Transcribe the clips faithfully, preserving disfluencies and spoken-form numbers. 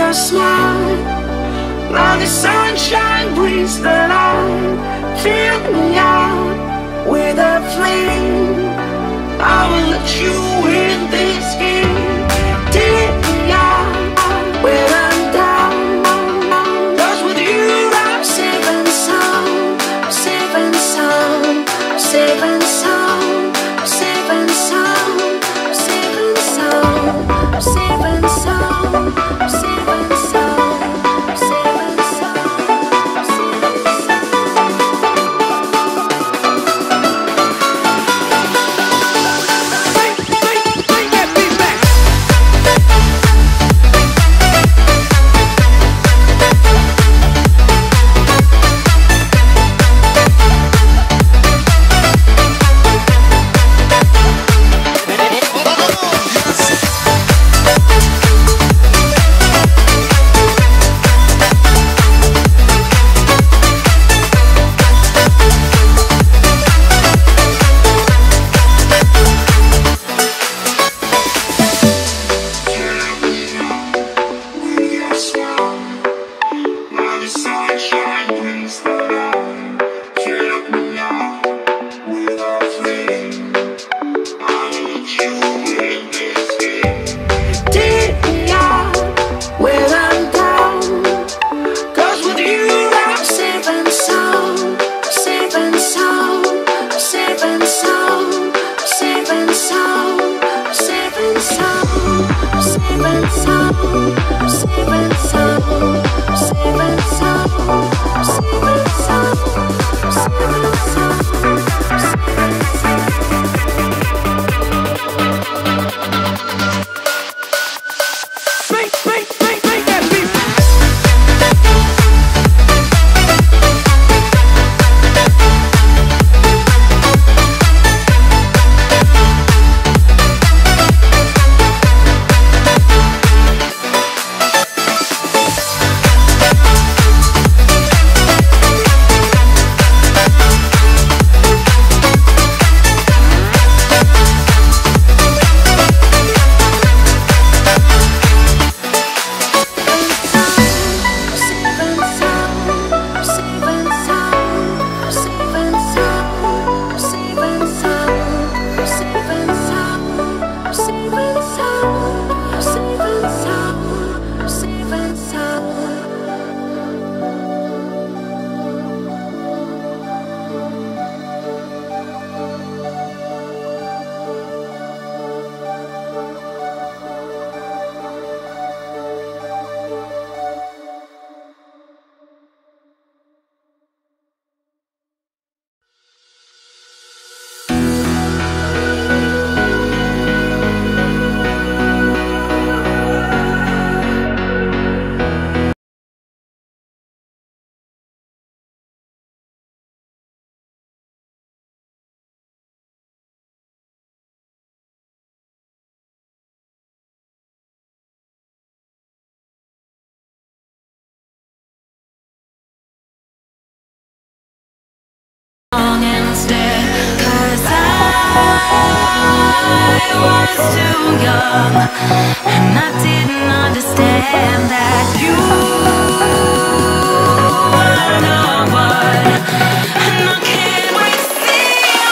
your smile. Now the sunshine brings the light. Fill me out with a flame. I will let you in this game. Take me out when I'm down. 'Cause with you I'm safe and sound. Safe and sound. Safe and sound. Safe and sound. Safe and sound. Safe and sound. Safe and sound. Safe and I was too young, and I didn't understand that you were the one, and I can't wait to see you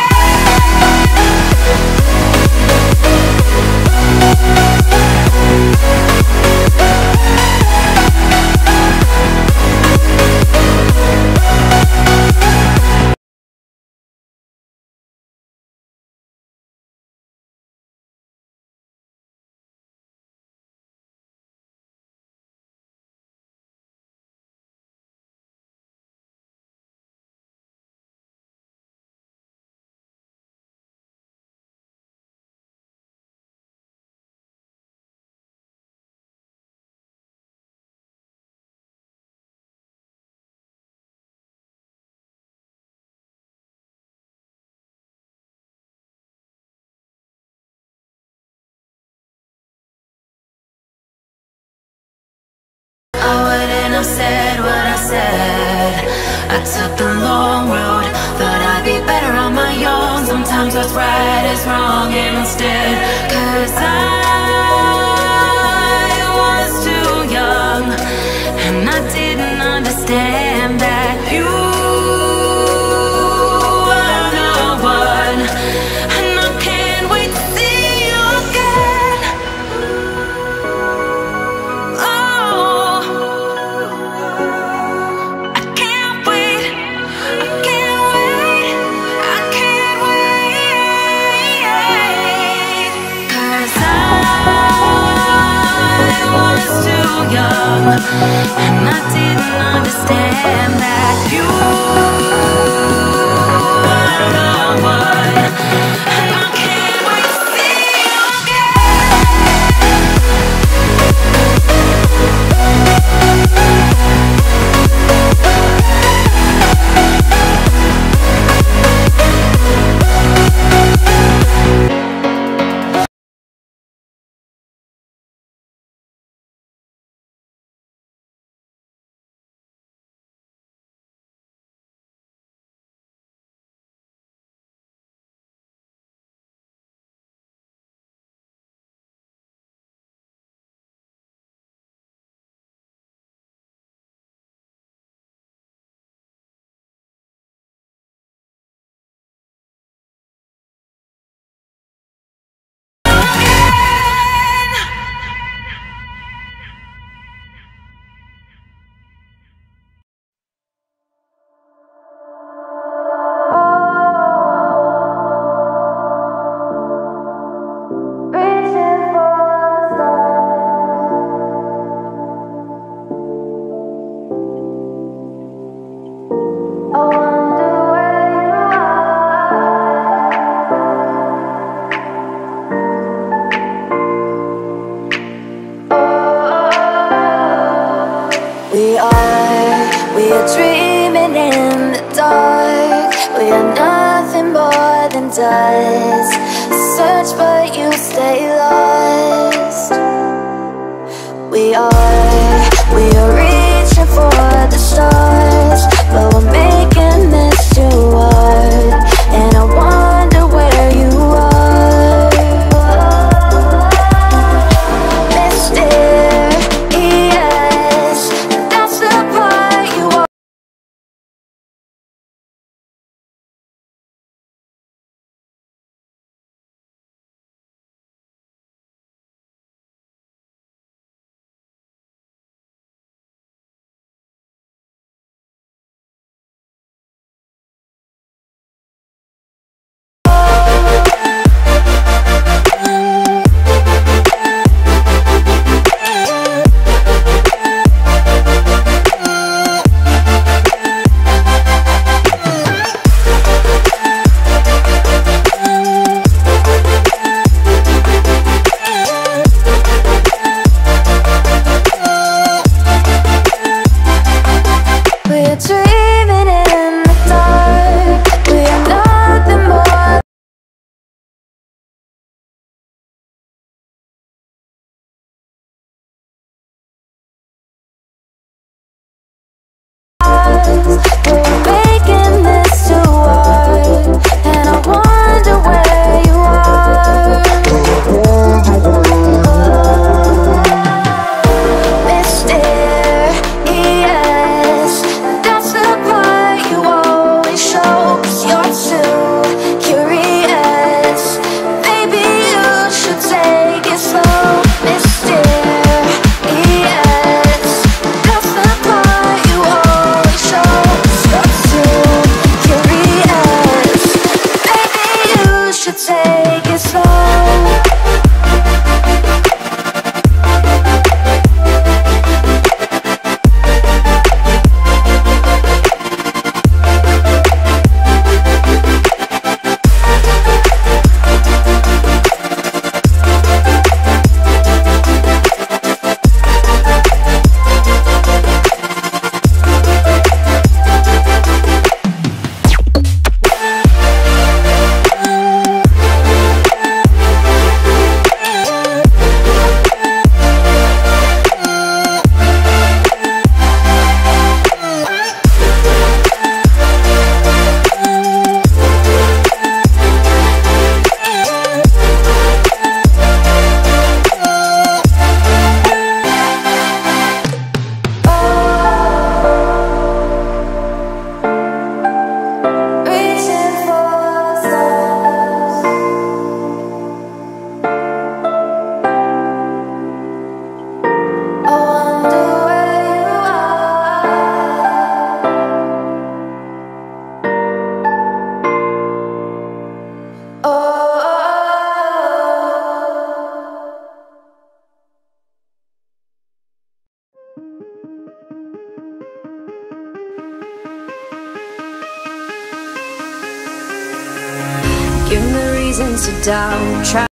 said what I said. I took the long road, thought I'd be better on my own. Sometimes what's right is wrong instead, 'cause I was too young. and I didn't understand that you were the one, and I can't wait to see you We are, we are dreaming in the dark. We are nothing more than dust. Search but you stay lost. We are, we are reaching for the stars, but we're making this too hard. And I wonder where you are, Mister Yes, that's the part you are. We're dreaming in the dark. We are nothing more. We're making this too hard, and I wonder where you are, Mister Yes, that's the part you always show. 'Cause you're too curious. Maybe you should take it slow, Mister Yes, that's the part you always show. 'Cause you're too curious. Maybe you should take it slow. reasons to doubt. Try